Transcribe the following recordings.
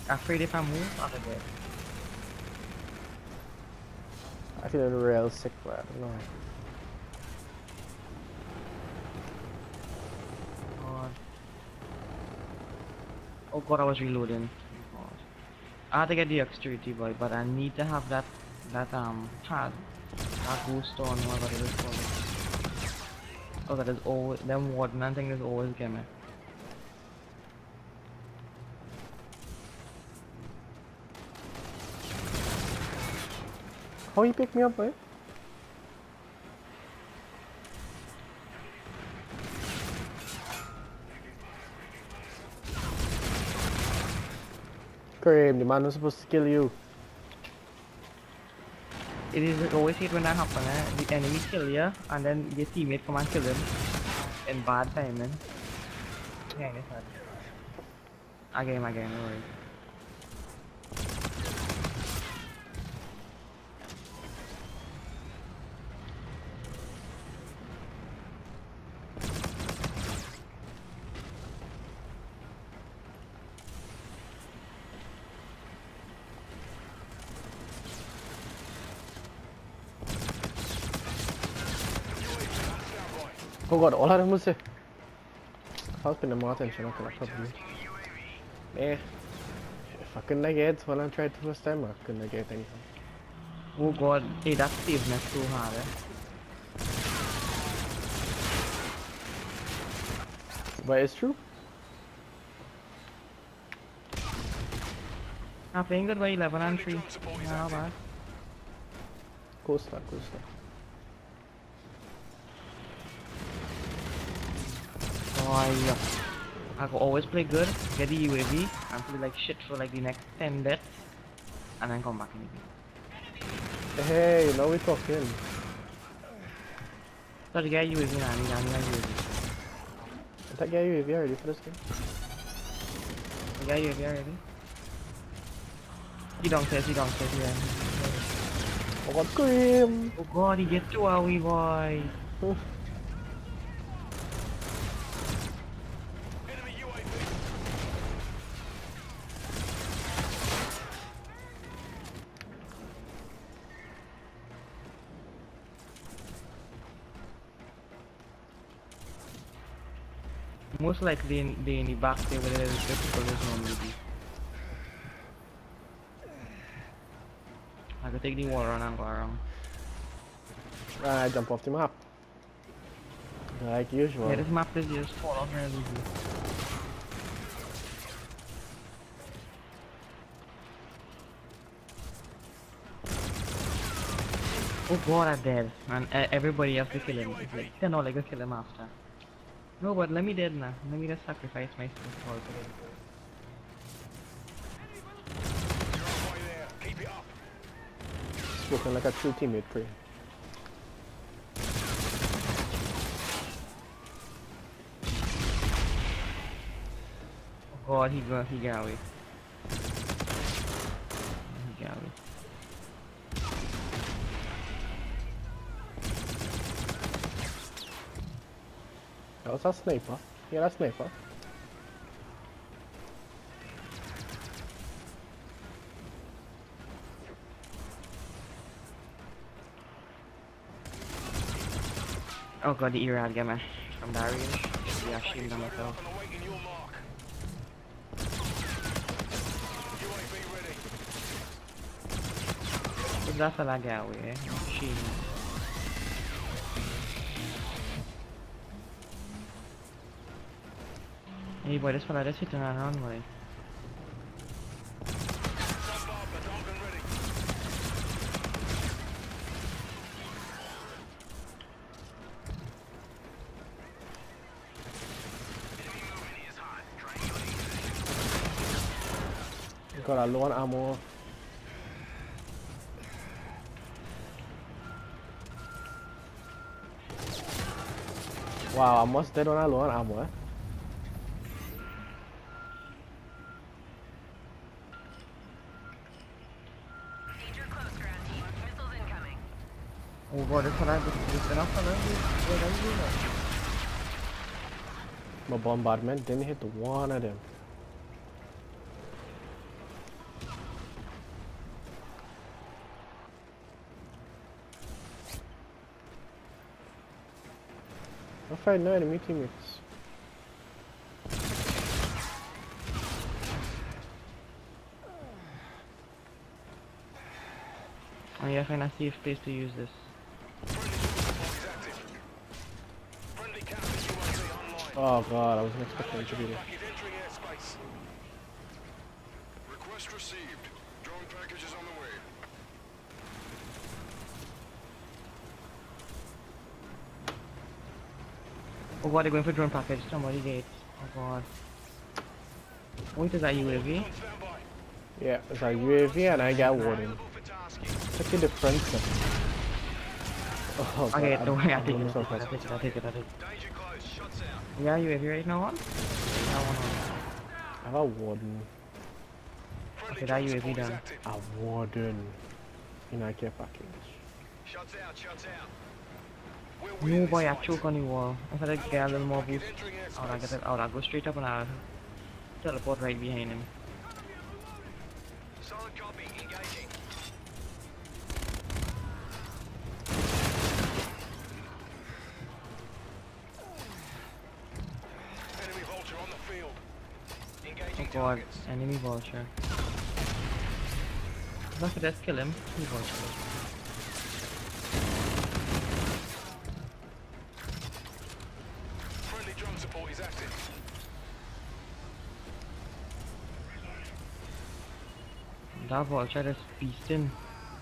Afraid if I move, I'll be dead. I feel real sick, but I don't know. God. Oh god, I was reloading. Oh, God. I had to get the X30 boy, but I need to have that pad. That ghost stone, whatever it is called. Oh, that is always them warden and thing is always get me. How you pick me up, boy? Kareem, the man was supposed to kill you. It is always hate when that happen, eh? The enemy kill you, and then your teammate come and kill him. In bad timing. Yeah, it's hard. Again, no worries. Oh god, all of them was there. I was paying more attention, I could have probably. Eh, if I couldn't get it when I tried the first time, I couldn't get anything. Oh god, hey, that saves me so hard, eh? But it's true. I'm playing good by 11 and 3. Not bad. Coaster. Oh, yeah. I could always play good, get the UAV, and play like shit for like the next 10 deaths, and then come back in the game. Hey, now we're talking. So the guy UAV now, I need UAV. I thought you were ready for this game. The guy UAV already? He downstairs, yeah. Oh god, Kareem! Oh god, he gets to our wee boy. Most likely in the back there where there's people there's normally be. I could take the wall run and go around. I jump off the map. Like usual. Yeah, this map is just fall off really easy. Oh god, I'm dead. And everybody has to kill him. It's like, they're not like to kill him after. No, but let me dead now. Let me just sacrifice myself for it. It's looking like a true teammate, Kareem. Oh god, he got away. He got away. That was a sniper. Yeah, that's sniper. Oh god, the Irad got me from Darius. Yeah, shield on myself. If that's a lag out away, shield. Hey boy, this fella just hitting on runway. Got a low on ammo. Wow, I almost dead on a low on ammo, eh? Oh god, this fella is enough fella. Where are you going? My bombardment didn't hit one of them. I find no enemy teammates. Oh yeah, find a safe place to use this. Oh god, I wasn't expecting it to be there. Request received. Drone package is on the way. Oh god, they're going for drone package. Somebody gates. Oh god. Wait, is that UAV? Yeah, it's a UAV and I got warden. Such a difference. Oh god, Okay, don't worry, I'll take I'm it. so I'll fast. take it. I'll take it. I'll take it. Danger close. Shots out. Yeah, UAV right now on? That one on. I have a warden. Okay, that UAV done. A warden. In a care package. Shots out. Shots out. No boy, I choke on the wall. If I get a little more boost, I'll go straight up and I'll teleport right behind him. Solid copy. Engaging. Enemy vulture on the field. Engaging Oh god, targets. enemy vulture. If I could just kill him, he vulture. Friendly drone support is active. That vulture is feasting.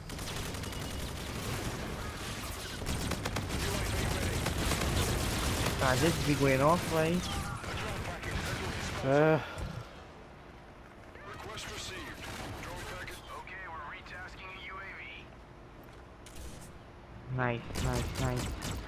This be going off, right? Request received. Drone package. Okay, we're retasking a UAV. Nice, nice, nice.